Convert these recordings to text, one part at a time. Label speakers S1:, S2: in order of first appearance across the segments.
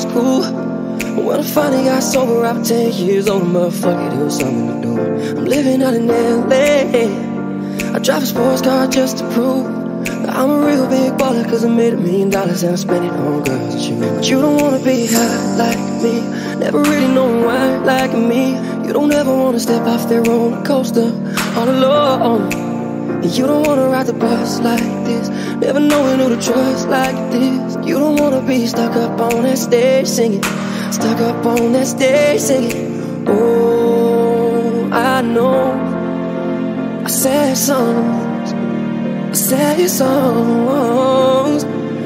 S1: school. When I finally got sober, I'm 10 years old. Motherfucker, it was something to do. I'm living out in LA. I drive a sports car just to prove that I'm a real big baller, cause I made $1 million and I spent it on girls and shoes. But you don't wanna be high like me, never really know why like me. You don't ever wanna step off that roller coaster all alone. You don't wanna ride the bus like this, never knowing who to trust like this. You don't wanna be stuck up on that stage singing, stuck up on that stage singing. Oh, I know I said songs, I said songs.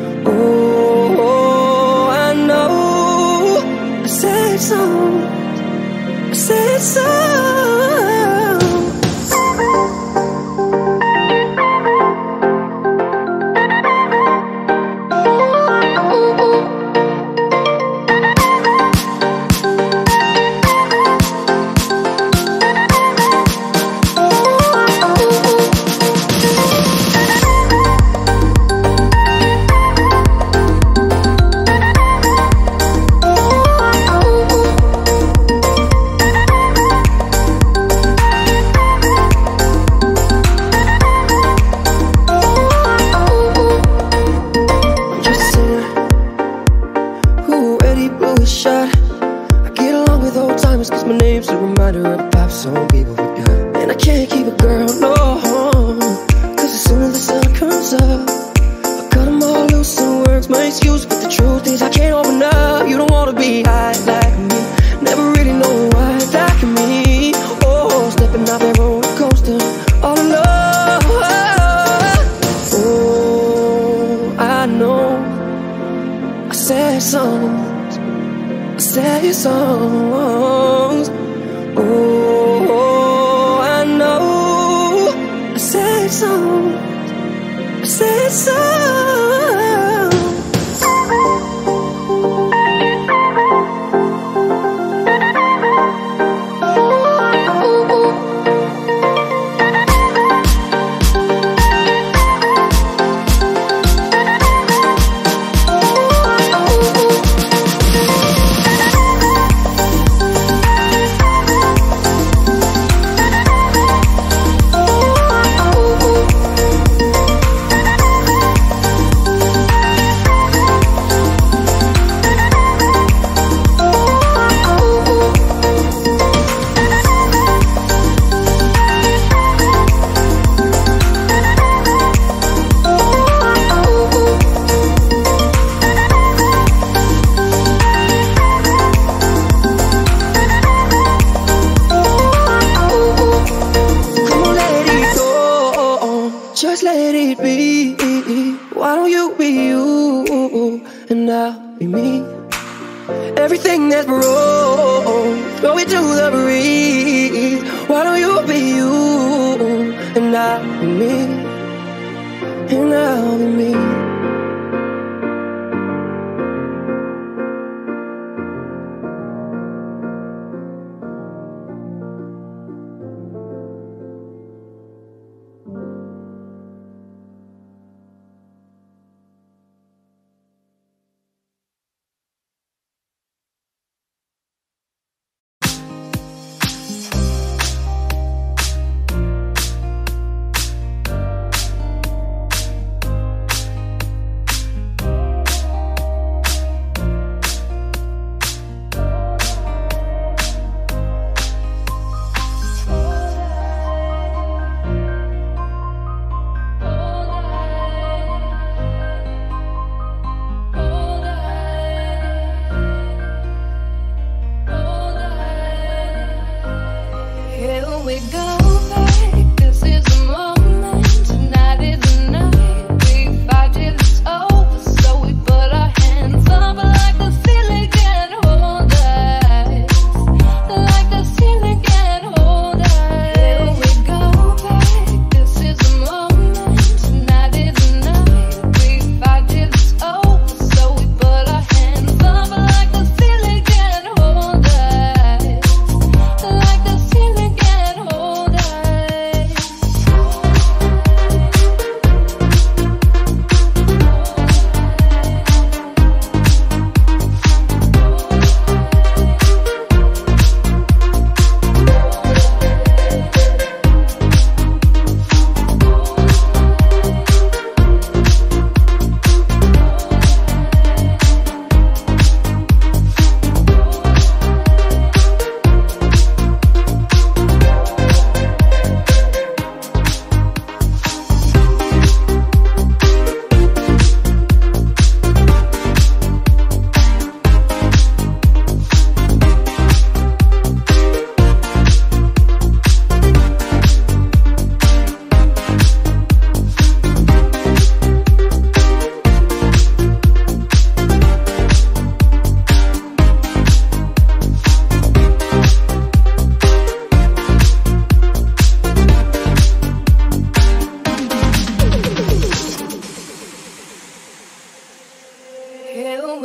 S1: Oh, I know I said songs, I said songs.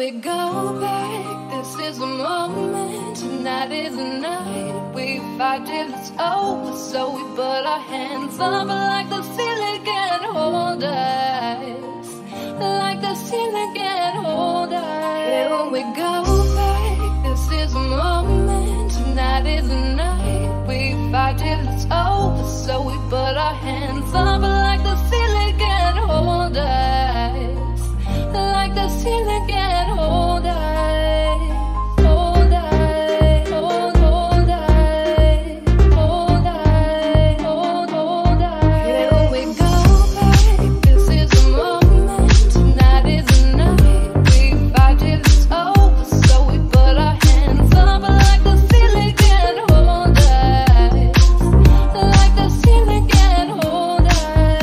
S1: we go back, this is the moment. Tonight is the night. We fight till it's over, so we put our hands up like the ceiling can't hold us, like the ceiling can't hold us. Yeah, when we go back, this is the moment. Tonight is the night. We fight till it's over, so we put our hands up like the ceiling can't hold us, like the ceiling can't hold us. Hold us, hold us, hold us, hold us. Yeah, when we go back, this is the moment. Tonight is the night. We fight till it's over, so we put our hands up like the ceiling can't hold us, like the ceiling can't hold us.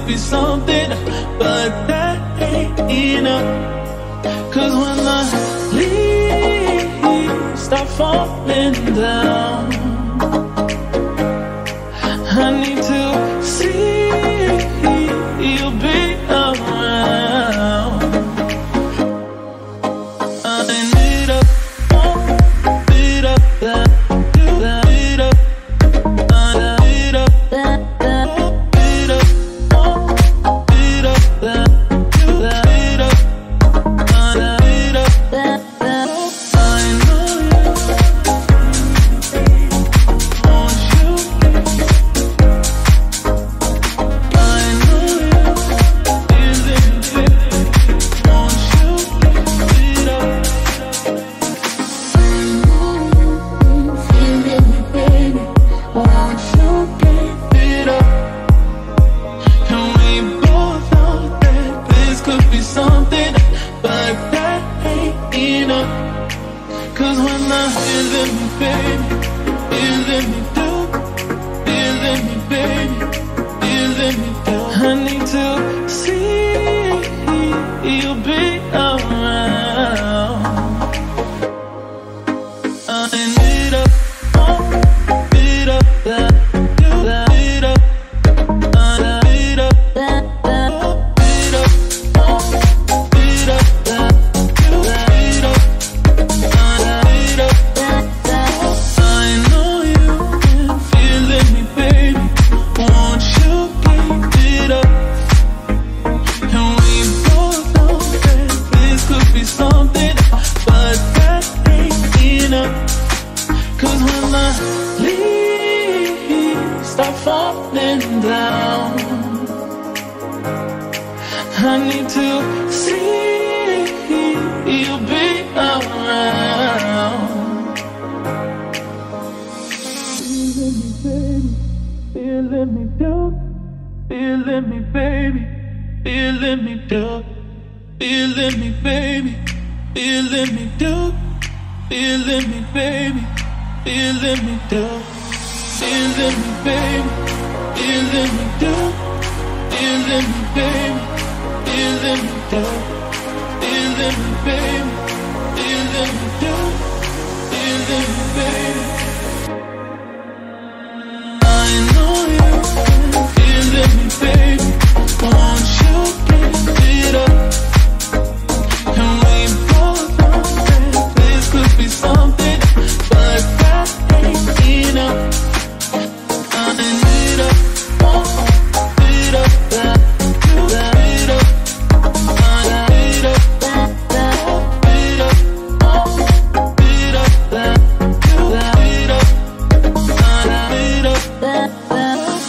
S2: could be something, but that ain't enough. Cause when the leaves start falling down, I need to see you be around. I need a bit of that, bit of, bit of that, bit of, bit of that, bit of, bit of that. I know you, won't you? I know you, isn't it? Won't you bit of? Bit of. And we both know that this could be something, but that ain't enough. Cause when the is in me, baby, is in me too, is in me, baby, is in me too. I need to see you be around. I need a bit of that, bit of, bit of that, bit of, bit of that, bit of, bit of that. I know you can feel me, baby. Won't you keep it up? And we both know that this could be something, but that ain't enough. Cause when the leaves start falling down, I need to see you be around. Feeling me, baby, feeling me, do, feeling me, baby, feeling me, do, feeling me, baby, feeling me, do, feeling me, baby, feeling me, do, feeling me, baby, feeling me, do, feeling me, baby, feeling me, do, feeling me, baby. I know you feeling me, baby. Won't you give it up? And we both know that this could be something, but that ain't enough. I need a bit of that, bit of, bit of that, bit of, bit of that, bit of, bit of that.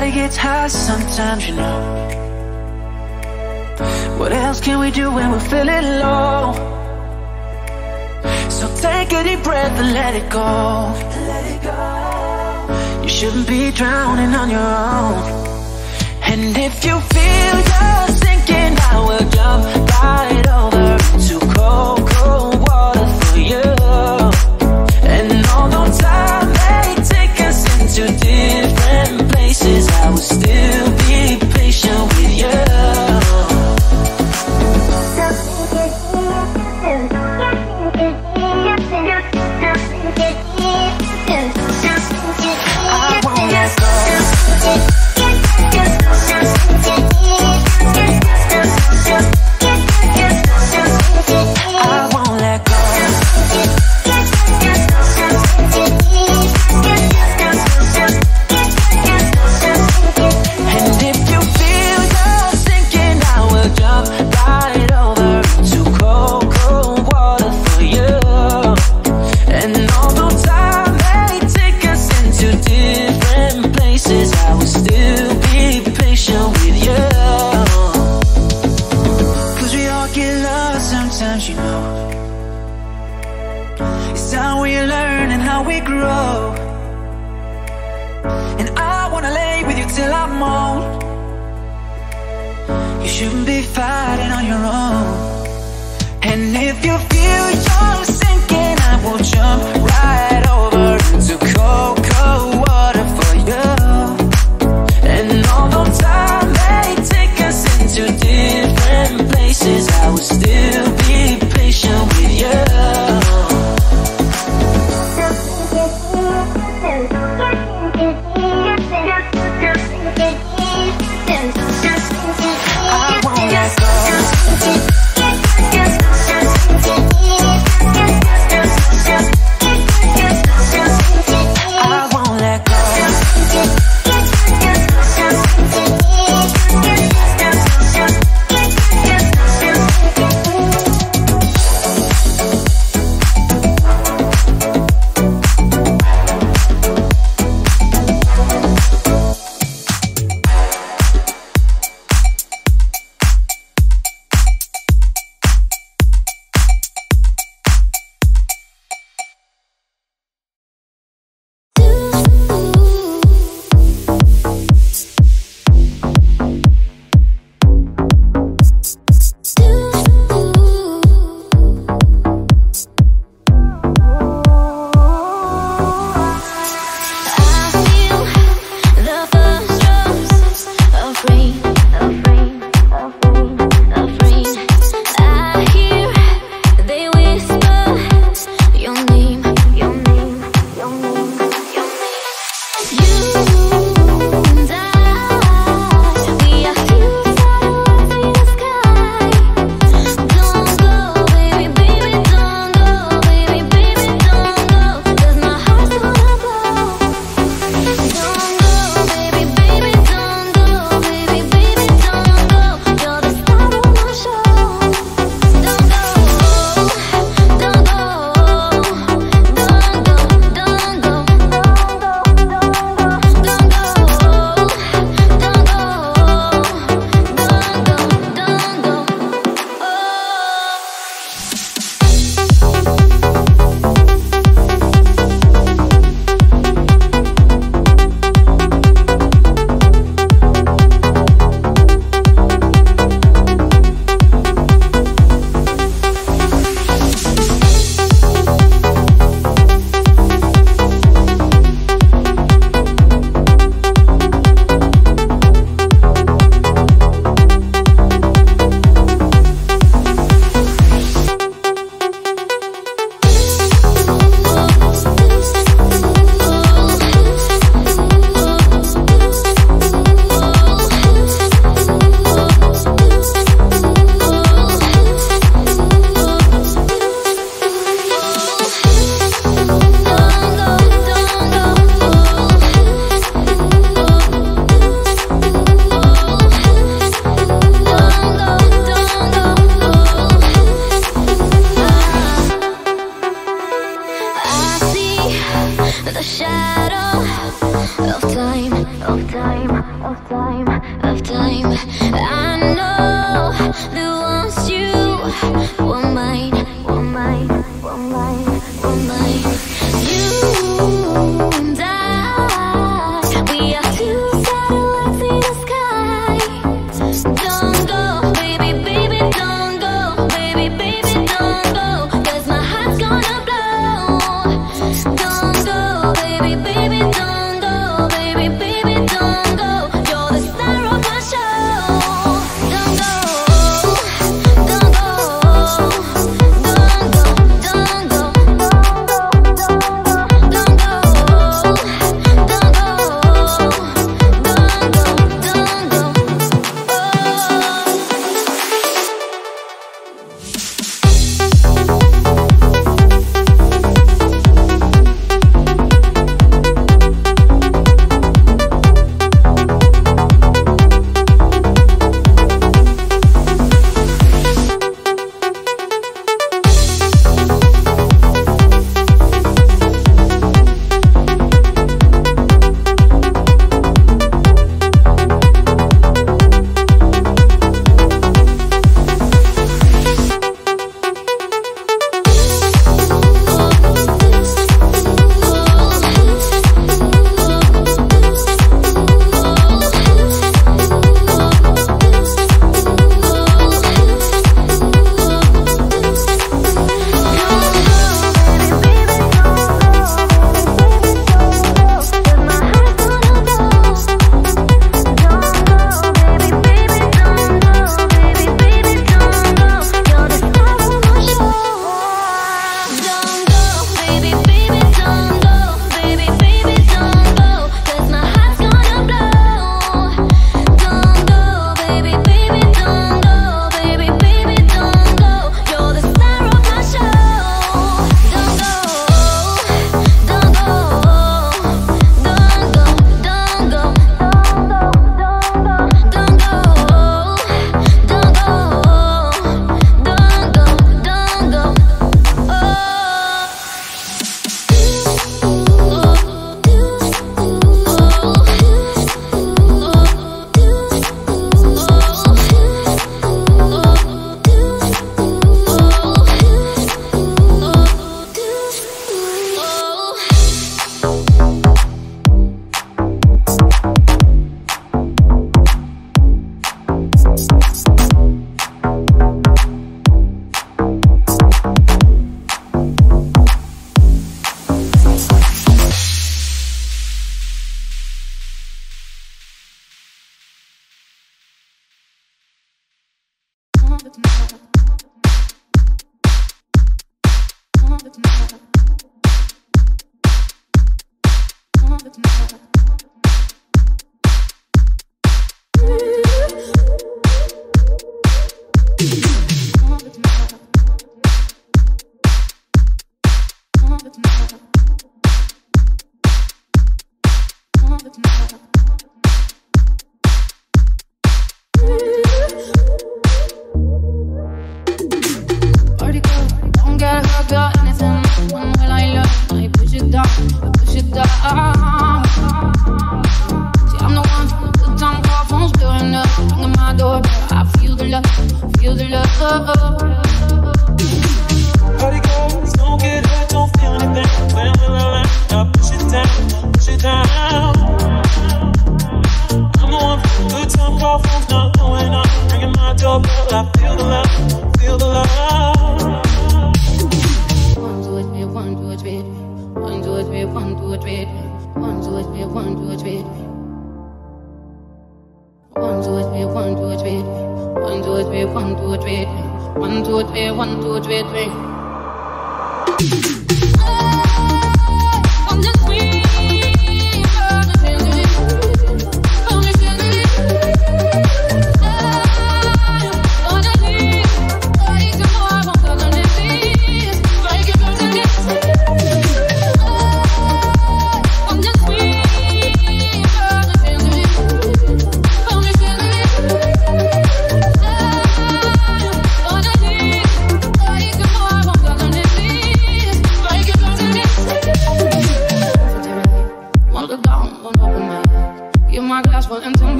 S2: Everybody gets high sometimes, you know. What else can we do when we're feeling low? So take a deep breath and let it go. You shouldn't be drowning on your own. And if you feel you're sinking, I will jump right over to cold, cold water for you. And although time may take us into different places, I will still be patient with you. You know, it's how we learn and how we grow. And I wanna lay with you till I'm old. You shouldn't be fighting on your own. And if you feel you're sinking, I will jump right over into cold, cold water for you. And although time may take us into different places, I will still be patient with you. I won't let go.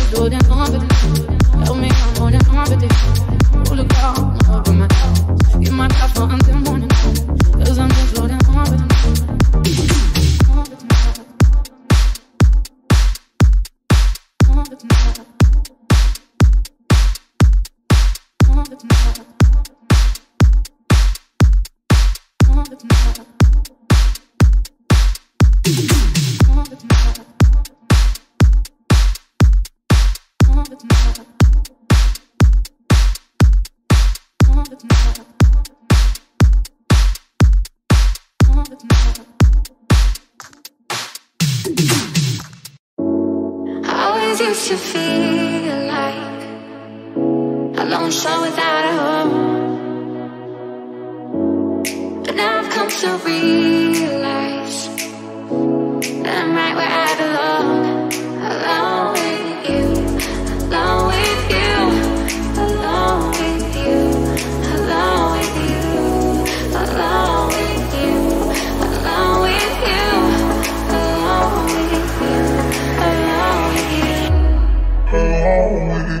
S3: more than competent. Help me, I'm more than competent. Hold the ground, open my house. Get my top for until morning. Cause I'm just more than competent.
S4: I always used to feel like a lone soul without a home, but now I've come to realize that I'm right where I belong, alone with you, alone with you, alone with you, alone with you, alone with you, alone with you, alone with you, alone with you, alone with you.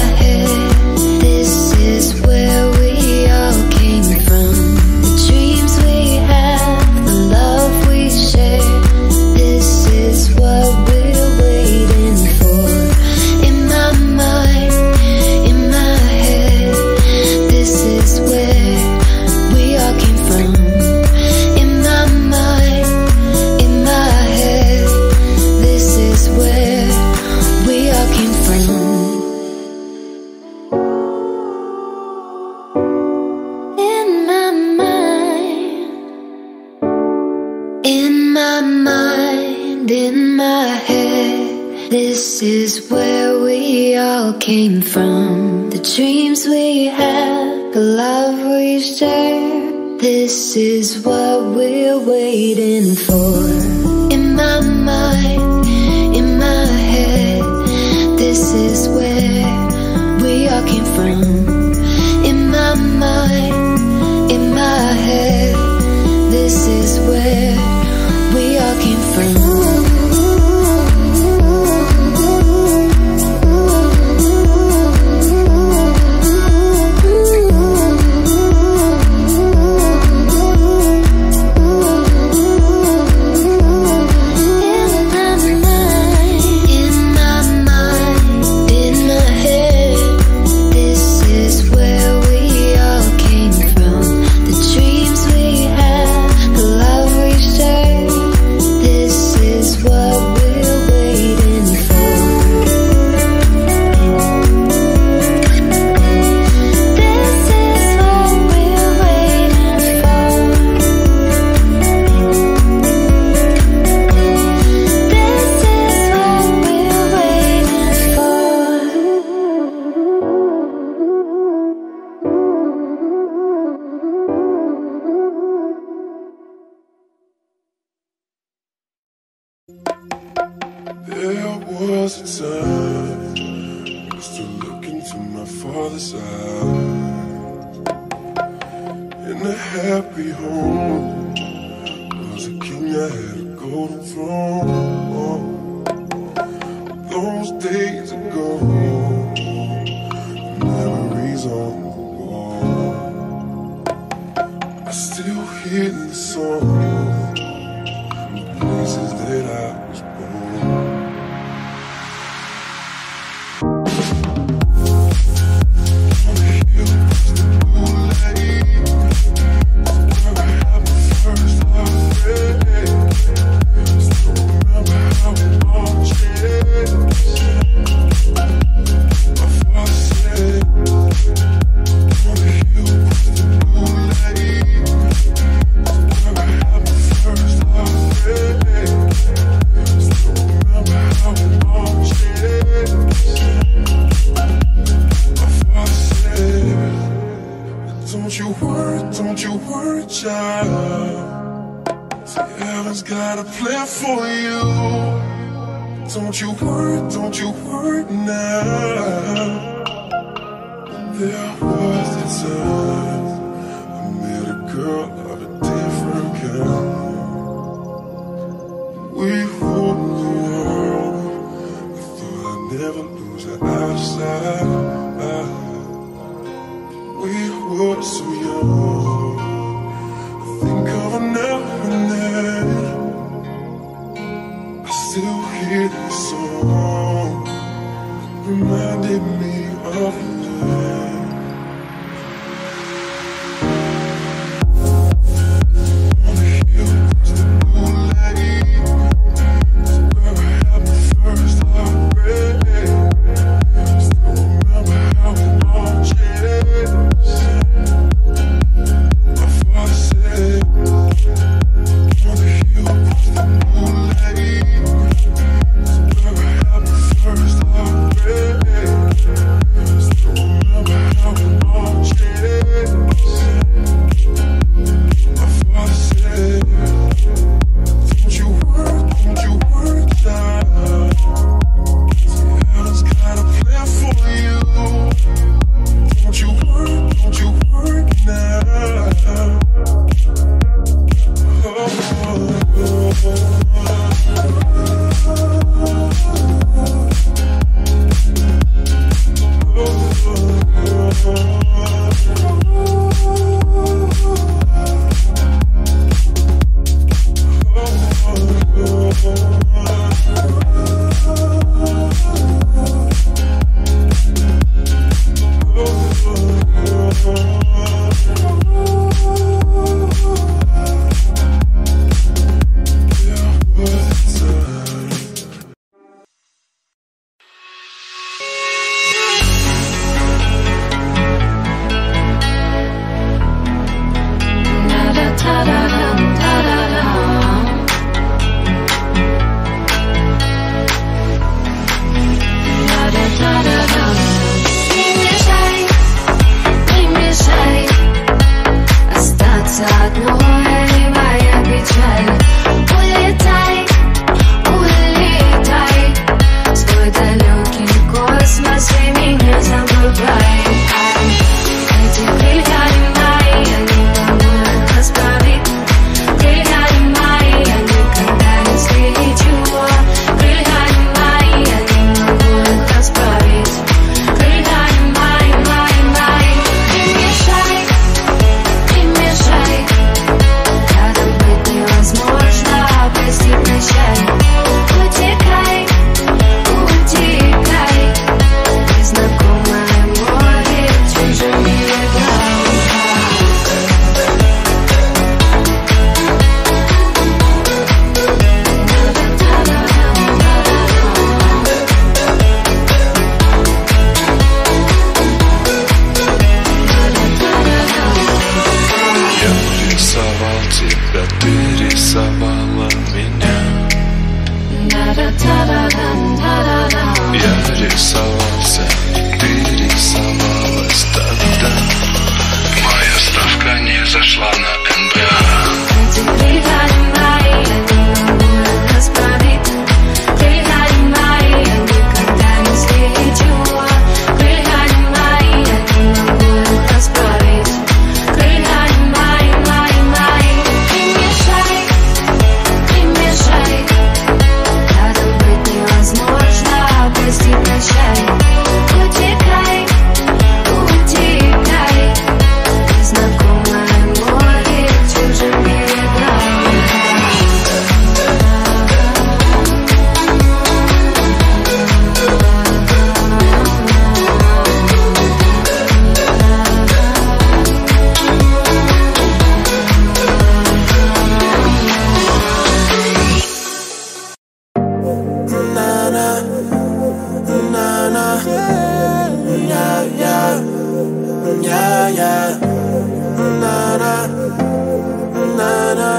S4: Dreams mind, in my head, this is where we all came from. The dreams we had, the love we shared, this is what we're waiting for. In my mind, in my head, this is where we all came from. In my mind, in my head, this is where we all came from.
S5: There was a time I used to look into my father's eyes. In a happy home, was a king, I had a golden throne. Those days ago, memories on the wall. I still hear the songs from the places that I was born. Don't you worry, child. See, heaven's got a plan for you. Don't you worry now. There was a time I met a girl of a different kind. We ruled the world. I thought I'd never lose her out of sight. We were so young. I think of her now and then. I still hear this song, reminded me of you.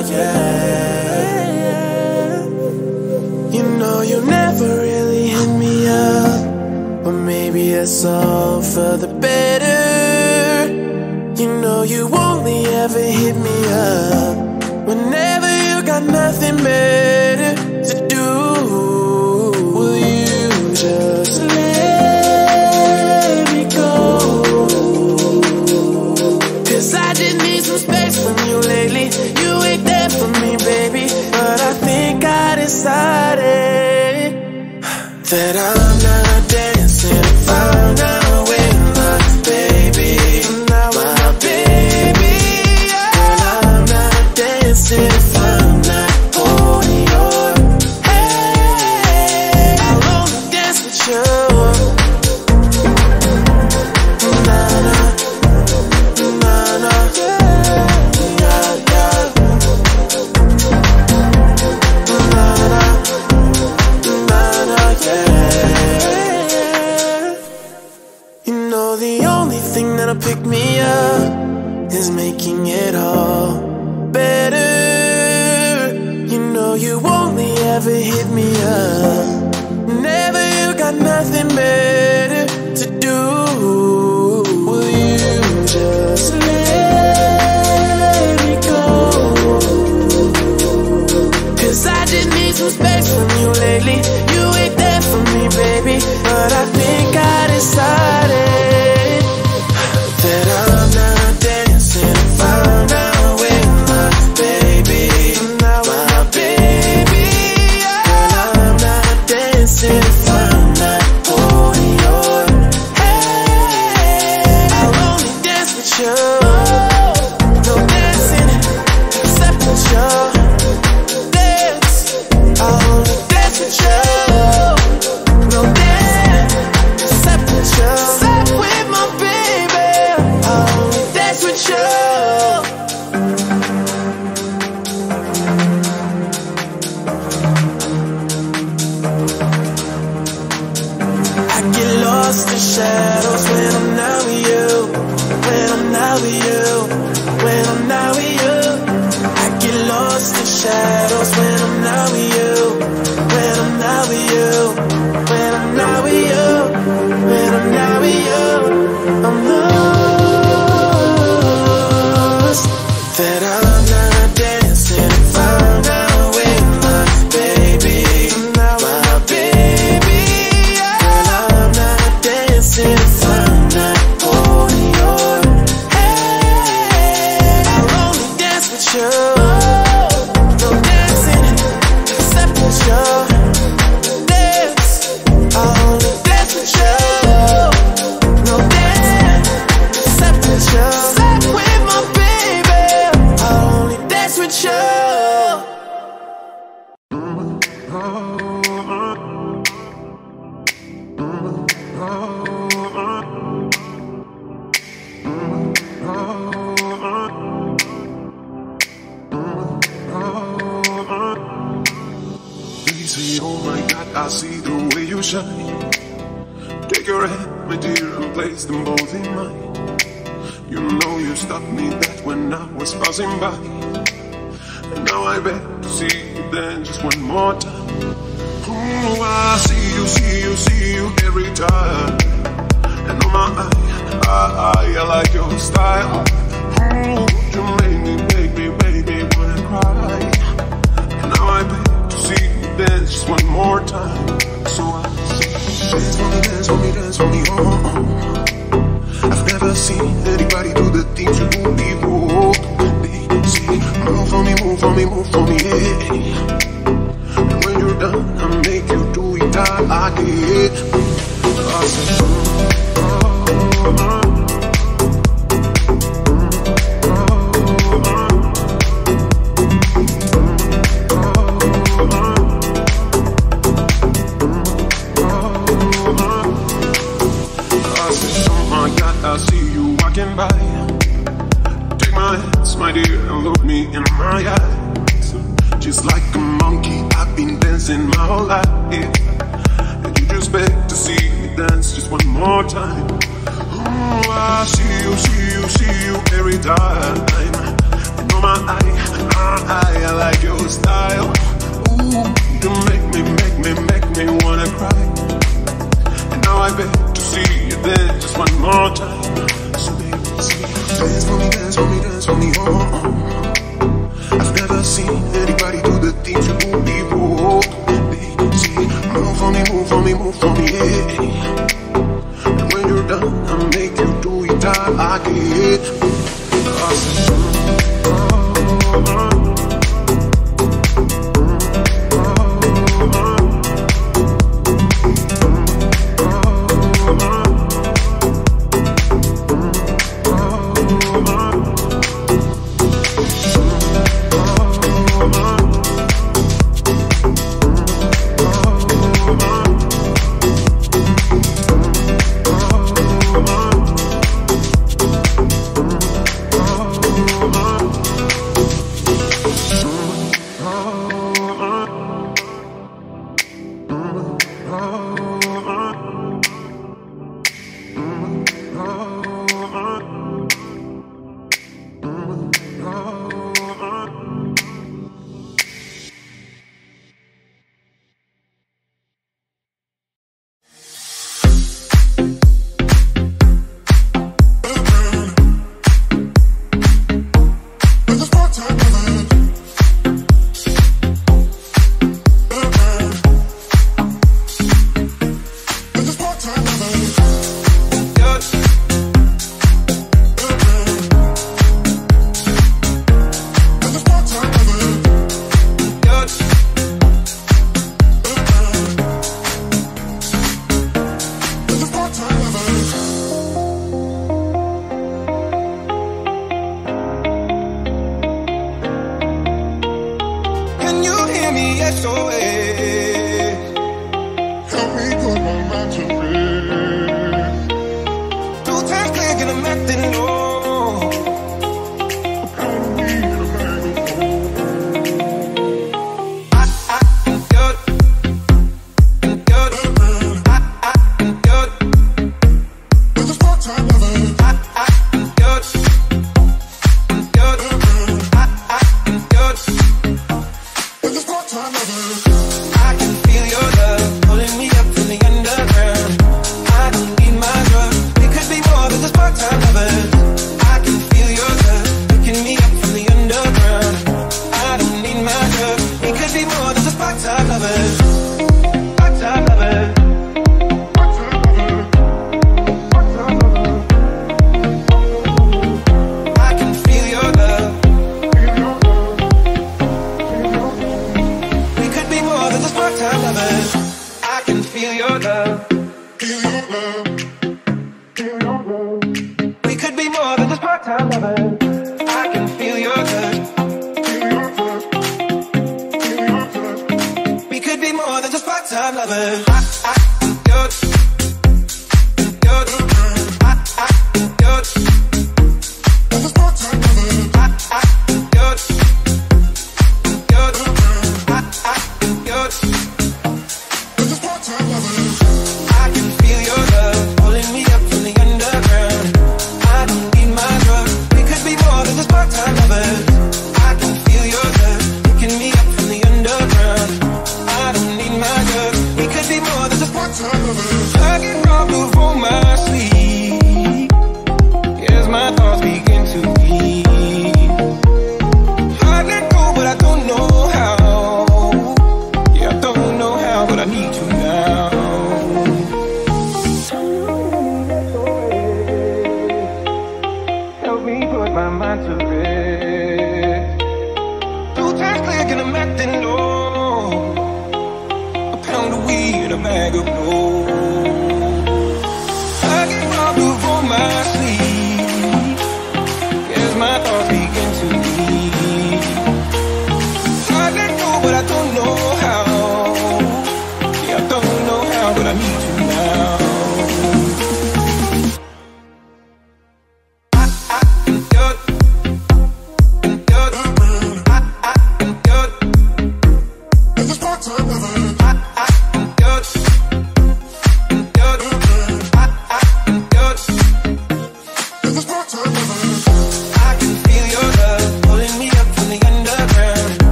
S6: yeah. You know you never really hit me up, but maybe it's all for the better. You know you only ever hit me up whenever you got nothing better to do. Will you just let me go? 'Cause I just need some space from you lately. You ain't there for me, baby, but I think I decided that I'm not dancing if I'm not with my baby. Not with my baby, yeah. Girl, I'm not dancing if I'm not holding your hand. I'll only dance with you. Na-na, na-na, yeah, yeah, yeah. Na-na, na-na, yeah. You know the only thing that'll pick me up is making it all better. You know you only ever hit me up whenever you got nothing better to do. Will you just let me go? 'Cause I just need some space from you lately. You ain't there for me, baby, but I think I decided that I'm not dancing if I'm not with my baby. Not with my baby, yeah. Girl, I'm not dancing if I'm not holding your hand. I'll only dance with you. No dancing except with you. Dance, I'll only dance with you. No dance except with you. Except with my baby, I'll only dance with you. I get lost in shadows when I'm not with you. When I'm not with you. When I'm not with you. I get lost in shadows when I'm not with you. When I'm not with you. When I'm not with you. When I'm not with you. I'm lost. That I'm not dancing if I'm not with my baby. Not with my baby, yeah. Girl, I'm not dancing if I'm not holding your hand. I'll only dance with you. No dancing except with you. Dance, I'll only dance with you. No dance except with you. Except with my baby, I'll only dance with you.
S5: They say, oh my God, I see the way you shine. Take your hand, my dear, and place them both in mine. You know you stopped me that when I was passing by. And now I beg to see you then just one more time. Oh, I see you every time. And oh my, I like your style. Oh, you make me wanna cry. And now I beg to see you dance just one more time. So I say, dance for me, dance for me, dance for me, oh, oh. I've never seen anybody do the things you do before. They say, move for me, move for me, move for me, yeah. And when you're done, I'll make you do it again. I say, I see you walking by. Take my hands, my dear, and look me in my eyes. Just like a monkey, I've been dancing my whole life. And you just beg to see me dance just one more time. Oh, I see you every time. And oh my, style. Ooh, you make me wanna cry. And now I beg to see you there just one more time. So baby, dance for me, dance for me, dance for me, oh. I've never seen anybody do the things you do before. See, move for me, move for me, move for me, yeah. And when you're done, I'll make you do it all again.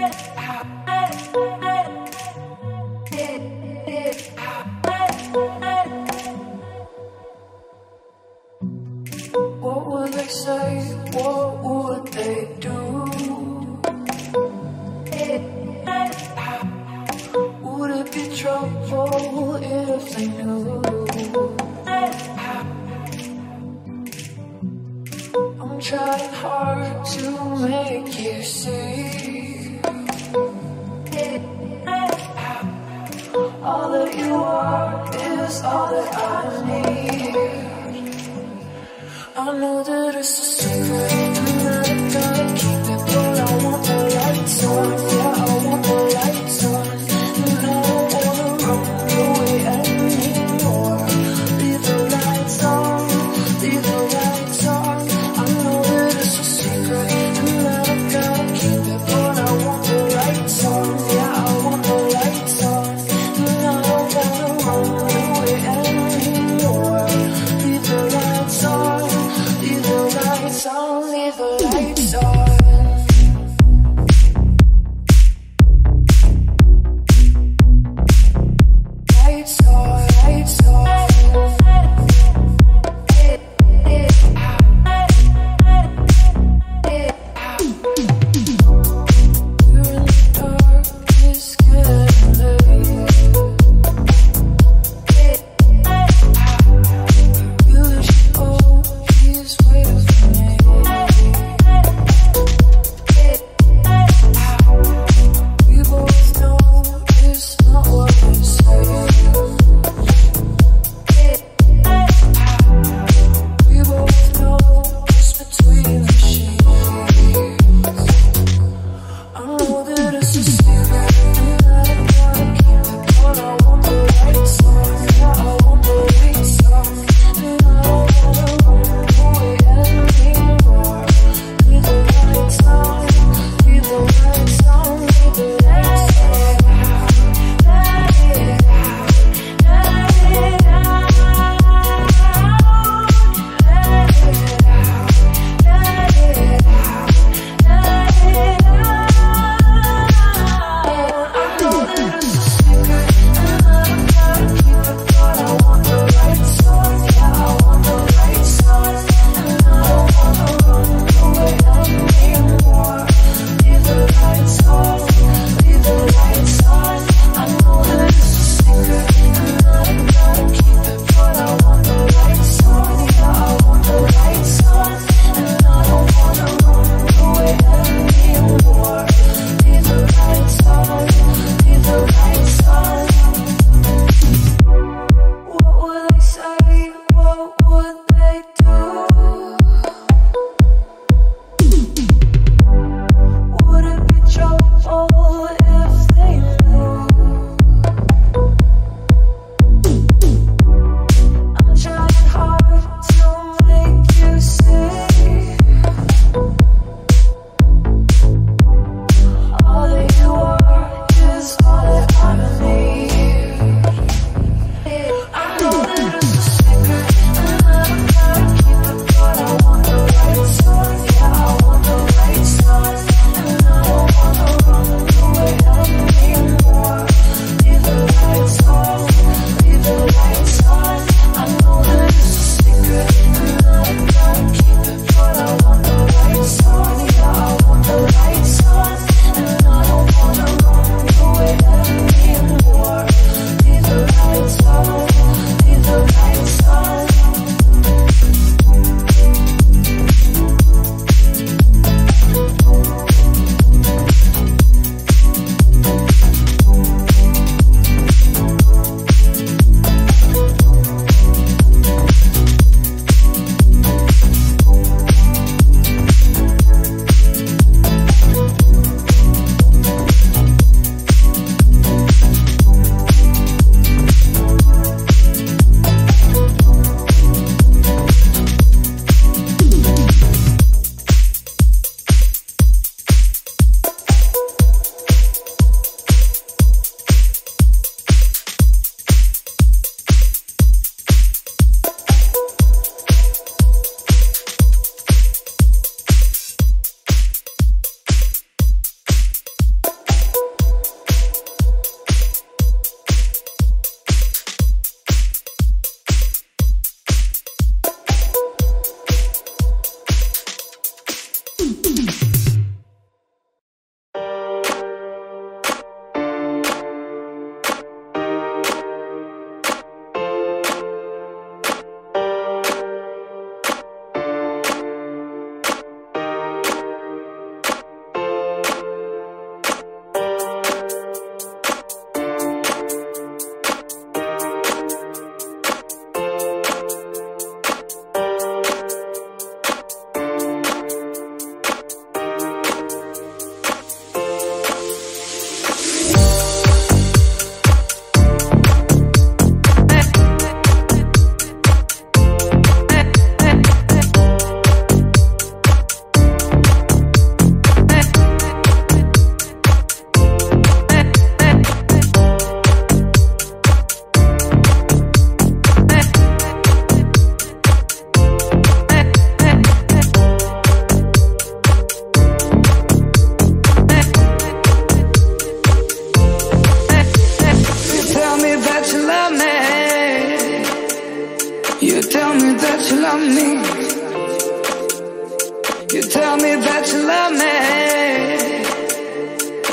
S1: What would they say? What would they do? Would it be trouble if they knew? I'm trying hard to make you see all that you are is all that I need. I know that it's a secret and that I gotta keep it, but I want the lights on. Yeah, I want the lights on. And I don't wanna run away anymore. Leave the lights on, leave the lights on. I know that it's a secret and that I gotta keep it, but I want the lights on. Yeah, I want the lights on. And I don't wanna run away anymore. Leave the lights on, leave the lights on.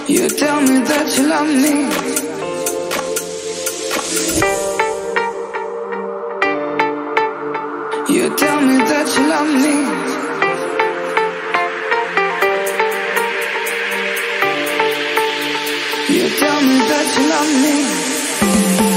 S3: You tell me that you love me. You tell me that you love me. You tell me that you love me.